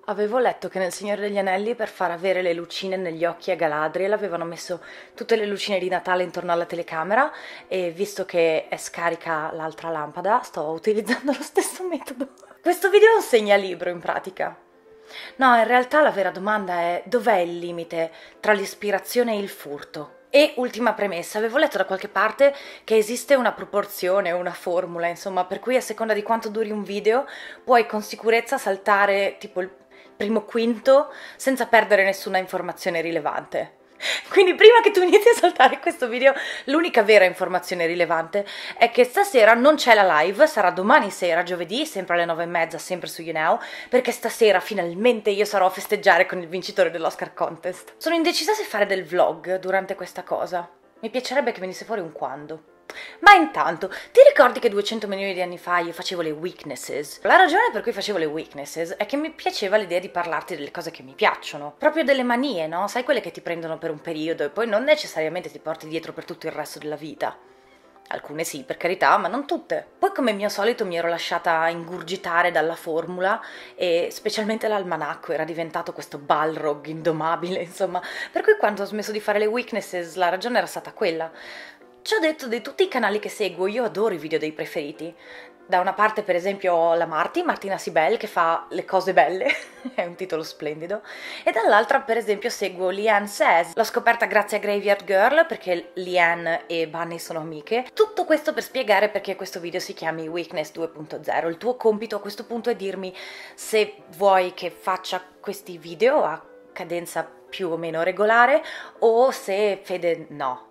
Avevo letto che nel Signore degli Anelli per far avere le lucine negli occhi a Galadriel avevano messo tutte le lucine di Natale intorno alla telecamera e visto che è scarica l'altra lampada sto utilizzando lo stesso metodo. Questo video è un segnalibro in pratica. No, in realtà la vera domanda è: dov'è il limite tra l'ispirazione e il furto? E ultima premessa, avevo letto da qualche parte che esiste una proporzione, una formula, insomma, per cui a seconda di quanto duri un video puoi con sicurezza saltare tipo il primo quinto senza perdere nessuna informazione rilevante. Quindi prima che tu inizi a saltare questo video, l'unica vera informazione rilevante è che stasera non c'è la live, sarà domani sera, giovedì, sempre alle 9:30, sempre su YouNow, perché stasera finalmente io sarò a festeggiare con il vincitore dell'Oscar Contest. Sono indecisa se fare del vlog durante questa cosa. Mi piacerebbe che venisse fuori un quando. Ma intanto, ti ricordi che 200 milioni di anni fa io facevo le weaknesses? La ragione per cui facevo le weaknesses è che mi piaceva l'idea di parlarti delle cose che mi piacciono. Proprio delle manie, no? Sai, quelle che ti prendono per un periodo e poi non necessariamente ti porti dietro per tutto il resto della vita. Alcune sì, per carità, ma non tutte. Poi come mio solito mi ero lasciata ingurgitare dalla formula e specialmente l'almanacco era diventato questo Balrog indomabile, insomma. Per cui quando ho smesso di fare le weaknesses la ragione era stata quella. Ci ho detto, di tutti i canali che seguo, io adoro i video dei preferiti. Da una parte per esempio ho la Martina Sibel che fa le cose belle, è un titolo splendido, e dall'altra per esempio seguo Leanne Says. L'ho scoperta grazie a Graveyard Girl perché Leanne e Bunny sono amiche. Tutto questo per spiegare perché questo video si chiami Weakness 2.0. Il tuo compito a questo punto è dirmi se vuoi che faccia questi video a cadenza più o meno regolare o se Fede no.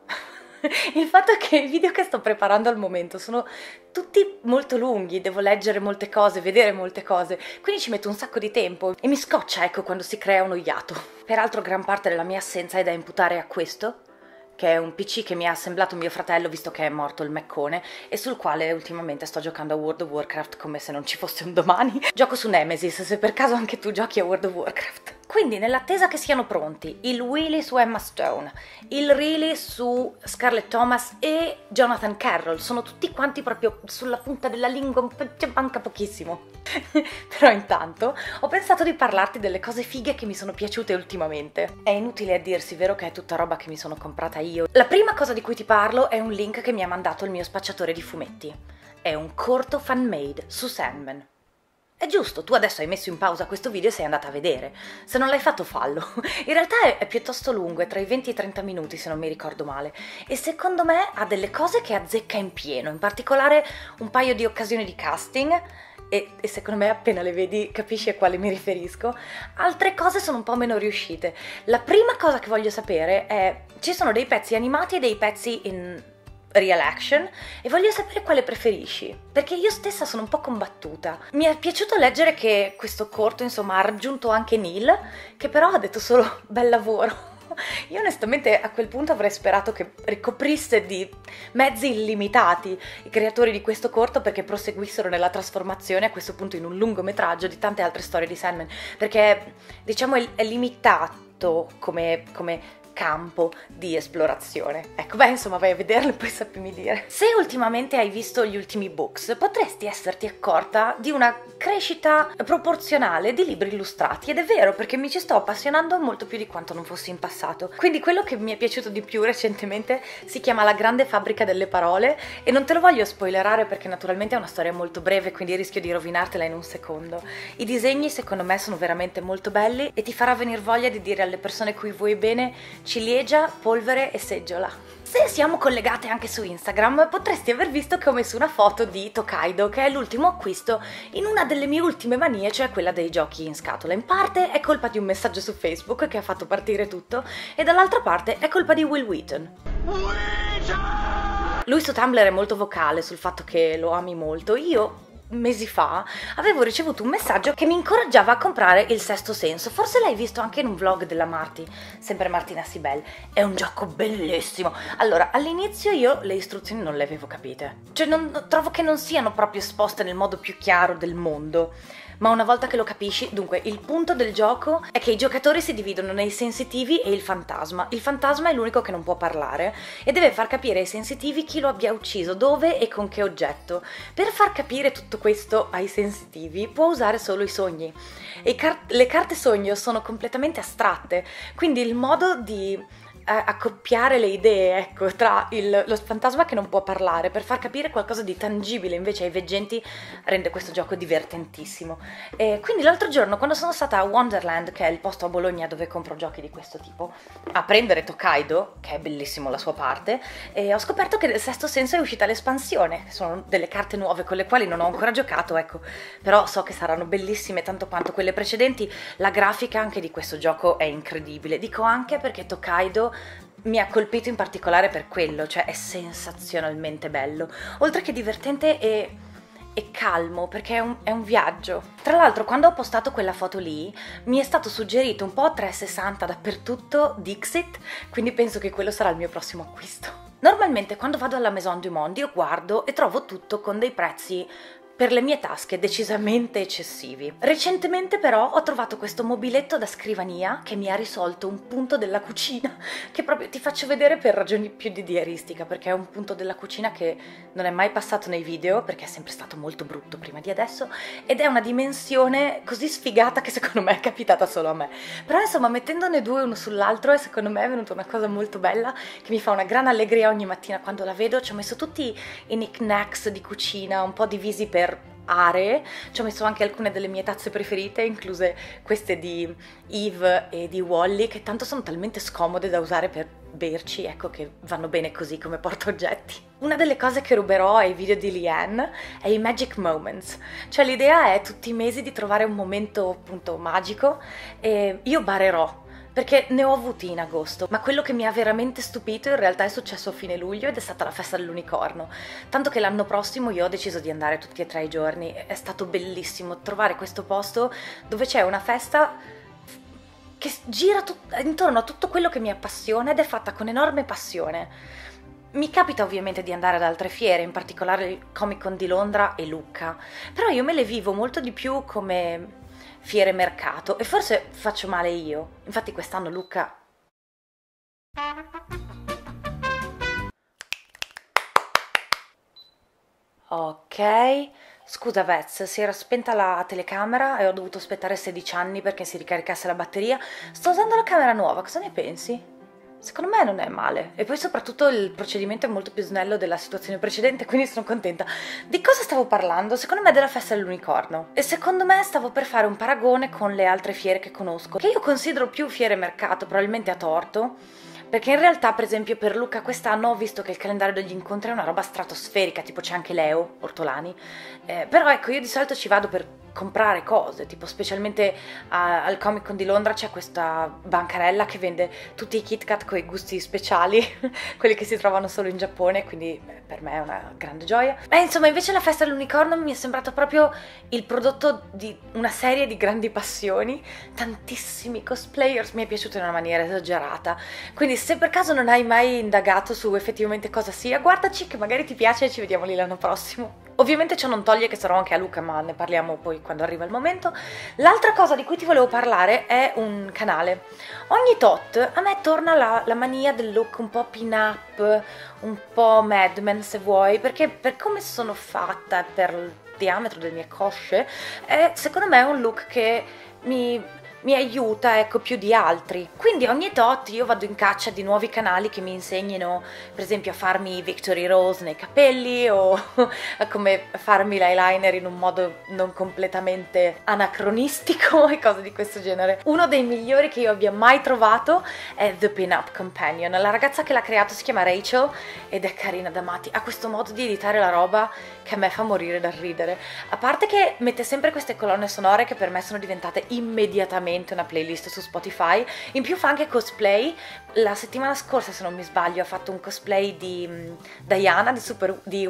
Il fatto è che i video che sto preparando al momento sono tutti molto lunghi, devo leggere molte cose, vedere molte cose, quindi ci metto un sacco di tempo e mi scoccia, ecco, quando si crea uno iato. Peraltro gran parte della mia assenza è da imputare a questo, che è un PC che mi ha assemblato mio fratello visto che è morto il meccone e sul quale ultimamente sto giocando a World of Warcraft come se non ci fosse un domani. Gioco su Nemesis, se per caso anche tu giochi a World of Warcraft. Quindi, nell'attesa che siano pronti il Willy su Emma Stone, il Riley su Scarlett Thomas e Jonathan Carroll, sono tutti quanti proprio sulla punta della lingua, ci manca pochissimo. Però intanto ho pensato di parlarti delle cose fighe che mi sono piaciute ultimamente. È inutile a dirsi, vero, che è tutta roba che mi sono comprata io. La prima cosa di cui ti parlo è un link che mi ha mandato il mio spacciatore di fumetti. È un corto fan-made su Sandman. È giusto, tu adesso hai messo in pausa questo video e sei andata a vedere. Se non l'hai fatto, fallo. In realtà è piuttosto lungo, è tra i 20 e i 30 minuti se non mi ricordo male. E secondo me ha delle cose che azzecca in pieno, in particolare un paio di occasioni di casting. E secondo me appena le vedi capisci a quale mi riferisco. Altre cose sono un po' meno riuscite. La prima cosa che voglio sapere è: ci sono dei pezzi animati e dei pezzi in real action e voglio sapere quale preferisci, perché io stessa sono un po' combattuta. Mi è piaciuto leggere che questo corto insomma ha raggiunto anche Neil, che però ha detto solo bel lavoro. Io onestamente a quel punto avrei sperato che ricoprisse di mezzi illimitati i creatori di questo corto perché proseguissero nella trasformazione a questo punto in un lungometraggio di tante altre storie di Sandman, perché diciamo è limitato come campo di esplorazione. Ecco, beh, insomma, vai a vederlo e poi sappimi dire. Se ultimamente hai visto gli ultimi books, potresti esserti accorta di una crescita proporzionale di libri illustrati, ed è vero, perché mi ci sto appassionando molto più di quanto non fossi in passato. Quindi quello che mi è piaciuto di più recentemente si chiama La grande fabbrica delle parole e non te lo voglio spoilerare perché naturalmente è una storia molto breve, quindi rischio di rovinartela in un secondo. I disegni secondo me sono veramente molto belli e ti farà venire voglia di dire alle persone cui vuoi bene: ciliegia, polvere e seggiola. Se siamo collegate anche su Instagram, potresti aver visto che ho messo una foto di Tokaido, che è l'ultimo acquisto in una delle mie ultime manie, cioè quella dei giochi in scatola. In parte è colpa di un messaggio su Facebook che ha fatto partire tutto, e dall'altra parte è colpa di Will Wheaton. Lui su Tumblr è molto vocale sul fatto che lo ami molto. Io mesi fa avevo ricevuto un messaggio che mi incoraggiava a comprare Il Sesto Senso. Forse l'hai visto anche in un vlog della Marti, sempre Martina Sibel. È un gioco bellissimo. Allora, all'inizio io le istruzioni non le avevo capite, cioè trovo che non siano proprio esposte nel modo più chiaro del mondo. ma una volta che lo capisci, dunque, il punto del gioco è che i giocatori si dividono nei sensitivi e il fantasma. Il fantasma è l'unico che non può parlare e deve far capire ai sensitivi chi lo abbia ucciso, dove e con che oggetto. Per far capire tutto questo ai sensitivi può usare solo i sogni. E le carte sogno sono completamente astratte, quindi il modo di accoppiare le idee, ecco, tra lo fantasma che non può parlare per far capire qualcosa di tangibile invece ai veggenti rende questo gioco divertentissimo. E quindi l'altro giorno, quando sono stata a Wonderland, che è il posto a Bologna dove compro giochi di questo tipo, a prendere Tokaido, che è bellissimo la sua parte, e ho scoperto che nel Sesto Senso è uscita l'espansione. Sono delle carte nuove con le quali non ho ancora giocato, ecco, però so che saranno bellissime tanto quanto quelle precedenti. La grafica anche di questo gioco è incredibile, dico anche perché Tokaido mi ha colpito in particolare per quello, cioè è sensazionalmente bello, oltre che divertente e calmo, perché è un viaggio. Tra l'altro, quando ho postato quella foto lì, mi è stato suggerito un po' 360 dappertutto Dixit, quindi penso che quello sarà il mio prossimo acquisto. Normalmente quando vado alla Maison du Monde io guardo e trovo tutto con dei prezzi per le mie tasche decisamente eccessivi. Recentemente però ho trovato questo mobiletto da scrivania che mi ha risolto un punto della cucina, che proprio ti faccio vedere per ragioni più di diaristica, perché è un punto della cucina che non è mai passato nei video, perché è sempre stato molto brutto prima di adesso, ed è una dimensione così sfigata che secondo me è capitata solo a me. Però insomma, mettendone due uno sull'altro, e secondo me è venuta una cosa molto bella, che mi fa una gran allegria ogni mattina quando la vedo. Ci ho messo tutti i knickknacks di cucina, un po' divisi per aree, ci ho messo anche alcune delle mie tazze preferite, incluse queste di Eve e di Wally, che tanto sono talmente scomode da usare per berci, ecco, che vanno bene così come portaoggetti. Una delle cose che ruberò ai video di Leanne è i Magic Moments, cioè l'idea è tutti i mesi di trovare un momento appunto magico, e io barerò perché ne ho avuti in agosto, ma quello che mi ha veramente stupito in realtà è successo a fine luglio ed è stata la festa dell'unicorno, tanto che l'anno prossimo io ho deciso di andare tutti e 3 i giorni. È stato bellissimo trovare questo posto dove c'è una festa che gira intorno a tutto quello che mi appassiona ed è fatta con enorme passione. Mi capita ovviamente di andare ad altre fiere, in particolare il Comic Con di Londra e Lucca, però io me le vivo molto di più come fiere mercato, e forse faccio male io. Infatti quest'anno Lucca... Ok, scusa Vez, si era spenta la telecamera e ho dovuto aspettare 16 anni perché si ricaricasse la batteria. Sto usando la camera nuova, cosa ne pensi? Secondo me non è male, e poi soprattutto il procedimento è molto più snello della situazione precedente, quindi sono contenta. Di cosa stavo parlando? Secondo me della festa dell'unicorno, e secondo me stavo per fare un paragone con le altre fiere che conosco, che io considero più fiere mercato, probabilmente a torto, perché in realtà per esempio per Lucca quest'anno ho visto che il calendario degli incontri è una roba stratosferica, tipo c'è anche Leo Ortolani, però ecco, io di solito ci vado per comprare cose, tipo specialmente al Comic Con di Londra c'è questa bancarella che vende tutti i Kit Kat con i gusti speciali, quelli che si trovano solo in Giappone, quindi per me è una grande gioia. E insomma, invece la festa dell'unicorno mi è sembrato proprio il prodotto di una serie di grandi passioni, tantissimi cosplayers, mi è piaciuto in una maniera esagerata, quindi se per caso non hai mai indagato su effettivamente cosa sia, guardaci che magari ti piace e ci vediamo lì l'anno prossimo. Ovviamente ciò non toglie che sarò anche a Lucca, ma ne parliamo poi quando arriva il momento. L'altra cosa di cui ti volevo parlare è un canale. Ogni tot a me torna la mania del look un po' pin-up, un po' Mad Men se vuoi, perché per come sono fatta, per il diametro delle mie cosce, secondo me è un look che mi aiuta, ecco, più di altri. Quindi ogni tot io vado in caccia di nuovi canali che mi insegnino, per esempio, a farmi Victory Rose nei capelli o a come farmi l'eyeliner in un modo non completamente anacronistico e cose di questo genere. Uno dei migliori che io abbia mai trovato è The Pin-Up Companion. La ragazza che l'ha creato si chiama Rachel ed è carina da matti. Ha questo modo di editare la roba che a me fa morire dal ridere. A parte che mette sempre queste colonne sonore che per me sono diventate immediatamente una playlist su Spotify. In più fa anche cosplay. La settimana scorsa, se non mi sbaglio, ha fatto un cosplay di Diana di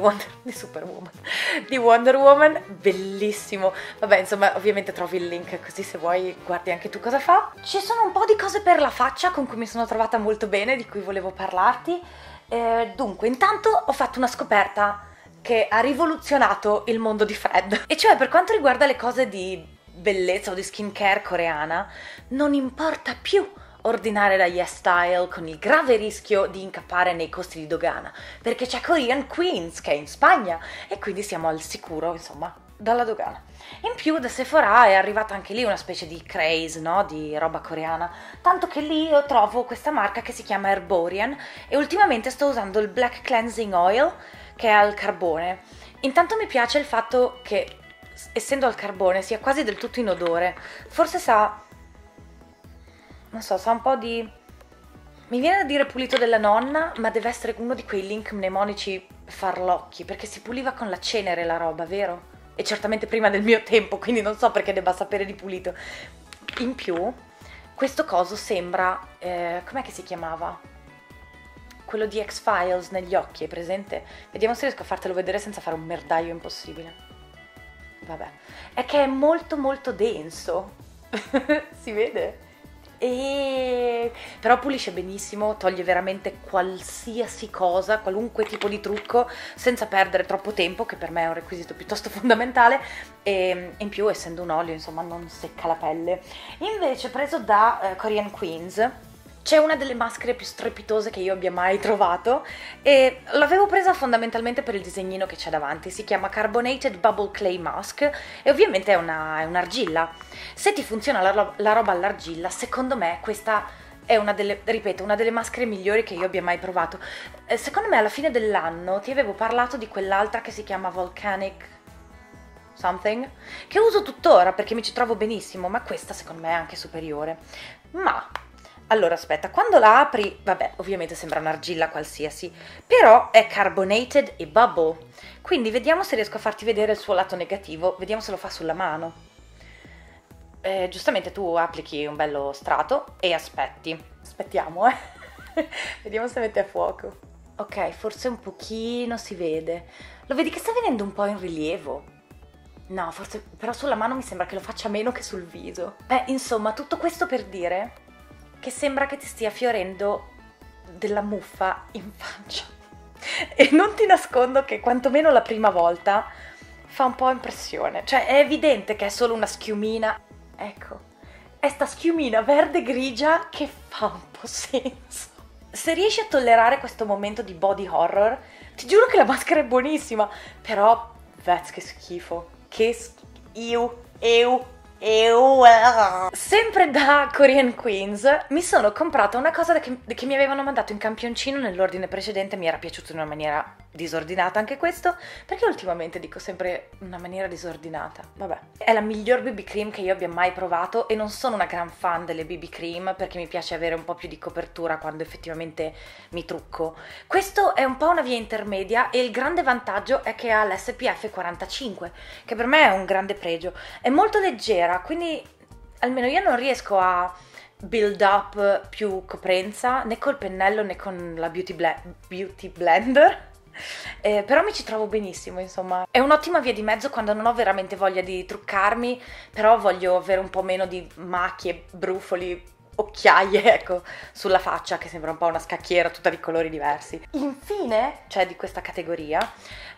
Wonder Woman, bellissimo. Vabbè, insomma, ovviamente trovi il link così se vuoi guardi anche tu cosa fa. Ci sono un po' di cose per la faccia con cui mi sono trovata molto bene, di cui volevo parlarti. Dunque, intanto ho fatto una scoperta che ha rivoluzionato il mondo di Fred, e cioè per quanto riguarda le cose di bellezza o di skincare coreana, non importa più ordinare da YesStyle con il grave rischio di incappare nei costi di dogana, perché c'è Korean Queens che è in Spagna e quindi siamo al sicuro, insomma, dalla dogana. In più da Sephora è arrivata anche lì una specie di craze, no? Di roba coreana, tanto che lì io trovo questa marca che si chiama Herborian e ultimamente sto usando il Black Cleansing Oil che è al carbone. Intanto mi piace il fatto che, essendo al carbone, sia quasi del tutto inodore. Forse sa, non so, sa un po' di... Mi viene da dire pulito della nonna, ma deve essere uno di quei link mnemonici farlocchi, perché si puliva con la cenere la roba, vero? E certamente prima del mio tempo, quindi non so perché debba sapere di pulito. In più, questo coso sembra... com'è che si chiamava? Quello di X-Files negli occhi, è presente? Vediamo se riesco a fartelo vedere senza fare un merdaio impossibile. Vabbè. È che è molto molto denso. Si vede? Però pulisce benissimo, toglie veramente qualsiasi cosa, qualunque tipo di trucco, senza perdere troppo tempo, che per me è un requisito piuttosto fondamentale, e in più, essendo un olio, insomma, non secca la pelle. Invece, preso da Korean Queens, c'è una delle maschere più strepitose che io abbia mai trovato e l'avevo presa fondamentalmente per il disegnino che c'è davanti. Si chiama Carbonated Bubble Clay Mask e ovviamente è un'argilla. Se ti funziona la roba all'argilla, secondo me questa è una delle, ripeto, una delle maschere migliori che io abbia mai provato. Secondo me alla fine dell'anno ti avevo parlato di quell'altra che si chiama Volcanic something, che uso tuttora perché mi ci trovo benissimo, ma questa secondo me è anche superiore. Ma... allora aspetta, quando la apri, vabbè, ovviamente sembra un'argilla qualsiasi, però è carbonated e bubble, quindi vediamo se riesco a farti vedere il suo lato negativo, vediamo se lo fa sulla mano. Giustamente tu applichi un bello strato e aspettiamo, vediamo se mette a fuoco. Ok, forse un pochino si vede, lo vedi che sta venendo un po' in rilievo? No, forse, però sulla mano mi sembra che lo faccia meno che sul viso. Insomma, tutto questo per dire... che sembra che ti stia fiorendo della muffa in faccia. E non ti nascondo che quantomeno la prima volta fa un po' impressione. Cioè è evidente che è solo una schiumina. Ecco, è sta schiumina verde grigia che fa un po' senso. Se riesci a tollerare questo momento di body horror, ti giuro che la maschera è buonissima. Però, vez che schifo. Che schifo. Sempre da Korean Queens mi sono comprata una cosa che mi avevano mandato in campioncino nell'ordine precedente, mi era piaciuto in una maniera disordinata anche questo, perché ultimamente dico sempre in una maniera disordinata, vabbè. È la miglior BB cream che io abbia mai provato e non sono una gran fan delle BB cream perché mi piace avere un po' più di copertura quando effettivamente mi trucco. Questo è un po' una via intermedia e il grande vantaggio è che ha l'SPF 45, che per me è un grande pregio. È molto leggera, quindi almeno io non riesco a build up più coprenza né col pennello né con la beauty blender. Però mi ci trovo benissimo, insomma. È un'ottima via di mezzo quando non ho veramente voglia di truccarmi, però voglio avere un po' meno di macchie, brufoli, occhiaie, ecco, sulla faccia, che sembra un po' una scacchiera tutta di colori diversi. Infine, cioè di questa categoria,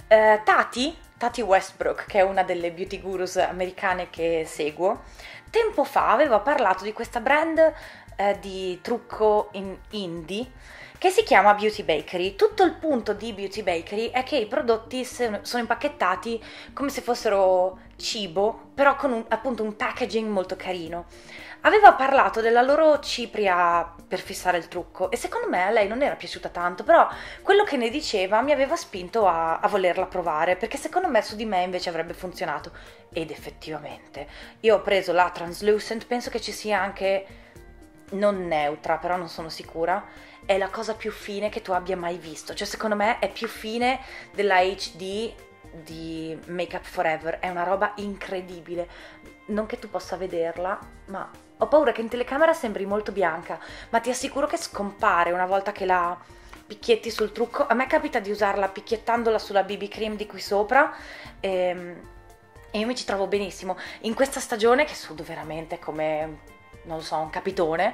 Tati Westbrook, che è una delle beauty gurus americane che seguo, tempo fa aveva parlato di questa brand di trucco in indie che si chiama Beauty Bakery. Tutto il punto di Beauty Bakery è che i prodotti sono impacchettati come se fossero cibo, però con appunto un packaging molto carino. Aveva parlato della loro cipria per fissare il trucco e secondo me a lei non era piaciuta tanto, però quello che ne diceva mi aveva spinto a volerla provare, perché secondo me su di me invece avrebbe funzionato. Ed effettivamente, io ho preso la Translucent, penso che ci sia anche, non neutra, però non sono sicura, è la cosa più fine che tu abbia mai visto, cioè secondo me è più fine della HD di Make Up Forever, è una roba incredibile, non che tu possa vederla, ma ho paura che in telecamera sembri molto bianca, ma ti assicuro che scompare una volta che la picchietti sul trucco. A me capita di usarla picchiettandola sulla BB cream di qui sopra e io mi ci trovo benissimo. In questa stagione che sudo veramente come, non lo so, un capitone,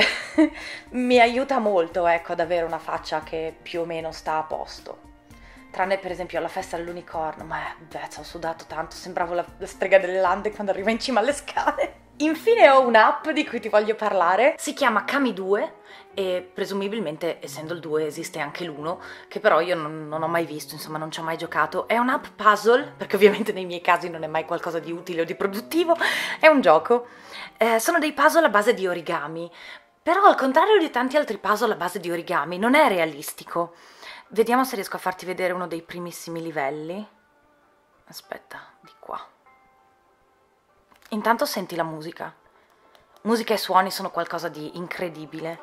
mi aiuta molto, ecco, ad avere una faccia che più o meno sta a posto. tranne per esempio alla festa dell'unicorno, ma ho sudato tanto, sembravo la strega delle lande quando arriva in cima alle scale. Infine ho un'app di cui ti voglio parlare, si chiama Kami 2 e presumibilmente, essendo il 2, esiste anche l'1, che però io non ho mai visto, insomma non ci ho mai giocato. È un'app puzzle, perché ovviamente nei miei casi non è mai qualcosa di utile o di produttivo, è un gioco. Sono dei puzzle a base di origami, però al contrario di tanti altri puzzle a base di origami non è realistico. Vediamo se riesco a farti vedere uno dei primissimi livelli. Aspetta, di qua. Intanto senti la musica. Musica e suoni sono qualcosa di incredibile.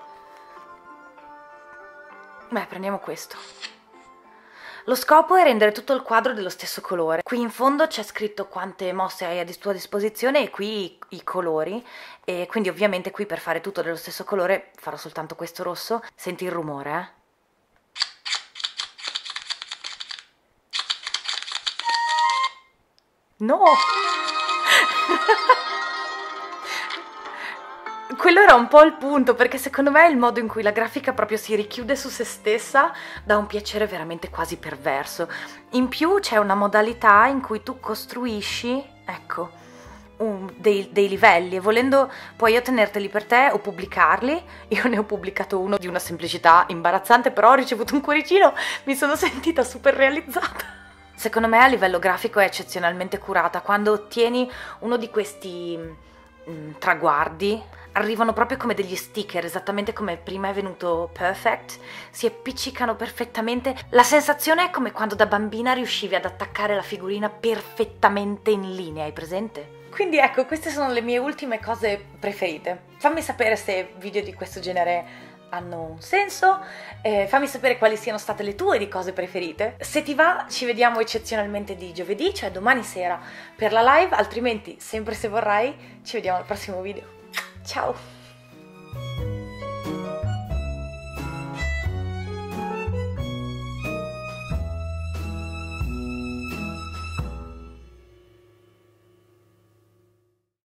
Beh, prendiamo questo. Lo scopo è rendere tutto il quadro dello stesso colore. Qui in fondo c'è scritto quante mosse hai a tua disposizione e qui i colori. E quindi ovviamente qui per fare tutto dello stesso colore farò soltanto questo rosso. Senti il rumore, eh? No! Quello era un po' il punto, perché secondo me il modo in cui la grafica proprio si richiude su se stessa dà un piacere veramente quasi perverso. In più c'è una modalità in cui tu costruisci, ecco, dei livelli e volendo puoi o tenerteli per te o pubblicarli. Io ne ho pubblicato uno di una semplicità imbarazzante, però ho ricevuto un cuoricino, mi sono sentita super realizzata. Secondo me a livello grafico è eccezionalmente curata. Quando ottieni uno di questi traguardi, arrivano proprio come degli sticker, esattamente come prima è venuto Perfect, si appiccicano perfettamente. La sensazione è come quando da bambina riuscivi ad attaccare la figurina perfettamente in linea, hai presente? Quindi ecco, queste sono le mie ultime cose preferite. Fammi sapere se video di questo genere hanno un senso, fammi sapere quali siano state le tue di cose preferite. Se ti va ci vediamo eccezionalmente di giovedì, cioè domani sera per la live, altrimenti sempre se vorrai ci vediamo al prossimo video. Ciao!